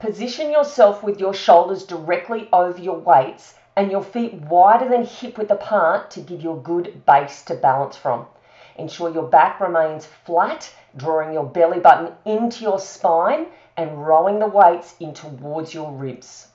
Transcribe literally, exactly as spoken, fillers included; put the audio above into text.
Position yourself with your shoulders directly over your weights and your feet wider than hip width apart to give you a good base to balance from. Ensure your back remains flat, drawing your belly button into your spine and rowing the weights in towards your ribs.